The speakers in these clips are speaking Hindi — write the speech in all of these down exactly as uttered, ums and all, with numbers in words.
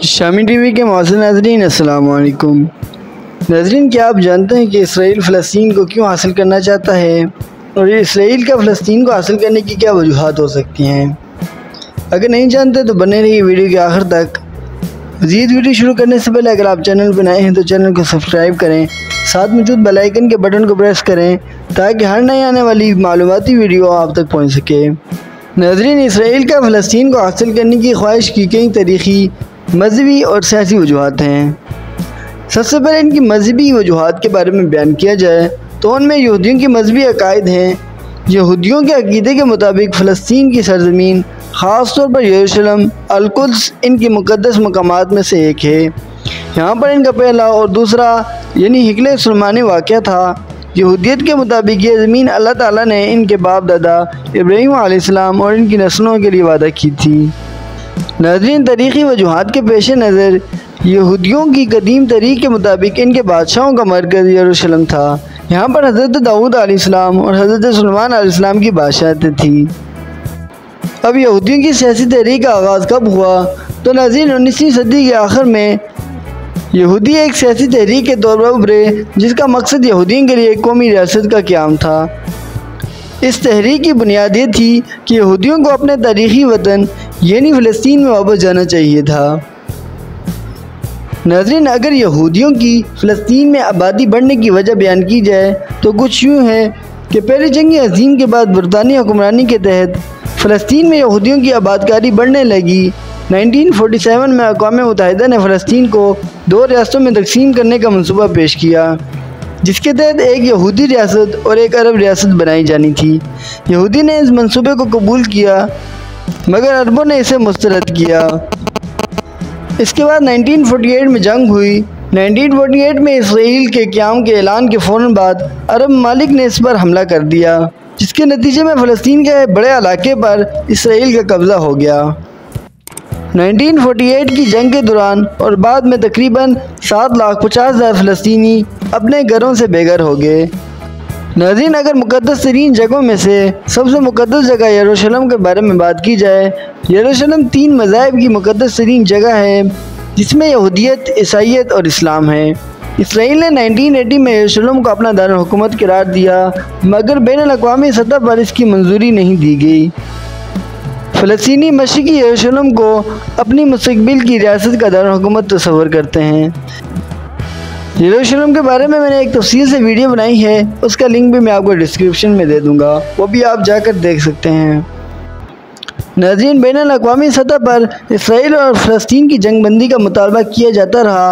शामी टीवी के मौजूद नाज़रीन अस्सलाम वालेकुम। नाज़रीन, क्या आप जानते हैं कि इसराइल फ़लस्तीन को क्यों हासिल करना चाहता है और इसराइल का फ़लस्तीन को हासिल करने की क्या वजूहात हो सकती हैं? अगर नहीं जानते तो बने रहिए वीडियो के आखिर तक। मज़ीद वीडियो शुरू करने से पहले अगर आप चैनल पर नए हैं तो चैनल को सब्सक्राइब करें, साथ मौजूद बेल आइकन के बटन को प्रेस करें ताकि हर नई आने वाली मालूमाती वीडियो आप तक पहुँच सके। नाज़रीन, इसराइल का फ़लस्तीन को हासिल करने की ख्वाहिश की कई तारीख़ी, मजहबी और सियासी वजूहात हैं। सबसे पहले इनकी मजहबी वजूहात के बारे में बयान किया जाए तो उनमें यहूदियों की मजहबी अकायद हैं। यहूदियों के अक़ीदे के मुताबिक फ़लस्तीन की सरज़मीन, ख़ास तौर पर यरूशलेम अल-कुद्स इनकी मुकद्दस मकामात में से एक है। यहाँ पर इनका पहला और दूसरा यानी हिकले सुलमानी वाक़या था। यहूदियत के मुताबिक ये ज़मीन अल्लाह ताला ने इनके बाप दादा इब्राहीम अलैहिस्सलाम और इनकी नस्लों के लिए वादा की थी। नाज़रीन, तारीख़ी वजूहात के पेश नज़र यहूदियों की कदीम तरीक़ के मुताबिक इनके बादशाहों का मरकज़ यरूशलेम था। यहाँ पर हज़रत दाऊद अलैहिस्सलाम और हज़रत सुलेमान अलैहिस्सलाम की बादशाहतें थी। अब यहूदियों की सियासी तहरीक का आगाज़ कब हुआ? तो नाज़रीन, उन्नीसवीं सदी के आखिर में यहूदी एक सियासी तहरीक के तौर पर उभरे जिसका मकसद यहूदियों के लिए एक कौमी रियासत का क़याम था। इस तहरीक की बुनियाद ये थी कि यहूदियों को अपने तारीख़ी वतन यानी फ़लस्तीन में वापस जाना चाहिए था। नाज़रीन, अगर यहूदियों की फ़लस्तीन में आबादी बढ़ने की वजह बयान की जाए तो कुछ यूँ है कि पहली जंग अज़ीम के बाद बरतानी हुक्मरानी के तहत फ़लस्तीन में यहूदियों की आबादकारी बढ़ने लगी। नाइनटीन फोर्टी सेवन में अक़वाम मुत्तहिदा ने फ़लस्तीन को दो रियासतों में तकसीम करने का मंसूबा पेश किया, जिसके तहत एक यहूदी रियासत और एक अरब रियासत बनाई जानी थी। यहूदी ने इस मंसूबे को कबूल किया मगर अरबों ने इसे मुस्तरद किया। इसके बाद नाइनटीन फोर्टी एट में जंग हुई। नाइनटीन फोर्टी एट में इसराइल के क़याम के ऐलान के फ़ौरन बाद अरब ममालिक ने इस पर हमला कर दिया, जिसके नतीजे में फ़लस्तीन के बड़े इलाके पर इसराइल का कब्ज़ा हो गया। नाइनटीन फोर्टी एट की जंग के दौरान और बाद में तकरीबन सात लाख पचास हज़ार फ़लस्तीनी अपने घरों से बेघर हो गए। नाज़रीन, अगर मुकद्दस तरीन जगहों में से सबसे मुकद्दस जगह यरूशलेम के बारे में बात की जाए, यरूशलेम तीन मज़ाहब की मुकद्दस तरीन जगह है जिसमें यहूदियत, ईसाईयत और इस्लाम है। इसराइल ने नाइनटीन एटी में यरूशलेम को अपना दारुल हुकूमत करार दिया मगर बैनुल-अक़वामी सतह पर इसकी मंजूरी नहीं दी गई। फ़लस्तीनी मशरिक़ी यरूशलेम को अपनी मुस्तक़बिल की रियासत का दारुल हुकूमत तस्वर करते हैं। यरूशलेम के बारे में मैंने एक तफसील से वीडियो बनाई है, उसका लिंक भी मैं आपको डिस्क्रिप्शन में दे दूँगा, वो भी आप जाकर देख सकते हैं। नाज़रीन, बैनुल-अक़वामी सतह पर इसराइल और फ़लस्तीन की जंगबंदी का मुतालबा किया जाता रहा।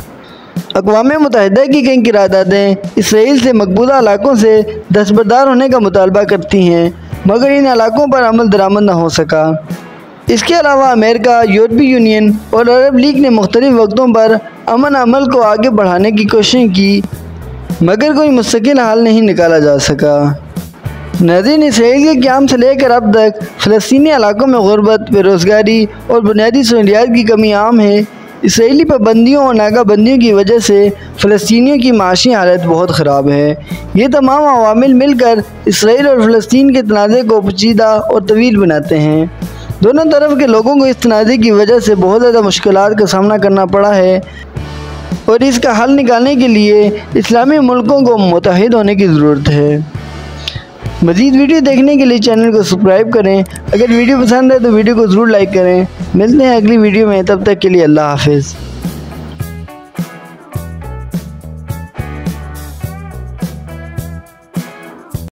अक़वाम मुत्तहिदा की कई क़रारदादें इसराइल से मकबूजा इलाकों से दस्तबरदार होने का मुतालबा करती हैं मगर इन इलाकों पर अमल दरामद न हो सका। इसके अलावा अमेरिका, यूरोपीय यूनियन और अरब लीग ने मुख्तलिफ़ वक्तों पर अमन अमल को आगे बढ़ाने की कोशिश की मगर कोई मुस्तकिल हल नहीं निकाला जा सका। नाज़रीन, इसराइल के क़याम से लेकर अब तक फ़लस्तीनी इलाकों में गुर्बत, बेरोज़गारी और बुनियादी सहूलियात की कमी आम है। इसराइली पाबंदियों और नाकाबंदियों की वजह से फ़लस्तीनियों की माशी हालत बहुत ख़राब है। ये तमाम अवामिल मिलकर इसराइल और फ़लस्तीन के तनाज़े को पेचीदा और तवील बनाते हैं। दोनों तरफ के लोगों को इस तनाज़े की वजह से बहुत ज़्यादा मुश्किलात का सामना करना पड़ा है और इसका हल निकालने के लिए इस्लामी मुल्कों को मुत्तहिद होने की ज़रूरत है। मज़ीद वीडियो देखने के लिए चैनल को सब्सक्राइब करें। अगर वीडियो पसंद है तो वीडियो को ज़रूर लाइक करें। मिलते हैं अगली वीडियो में, तब तक के लिए अल्लाह हाफ़िज़।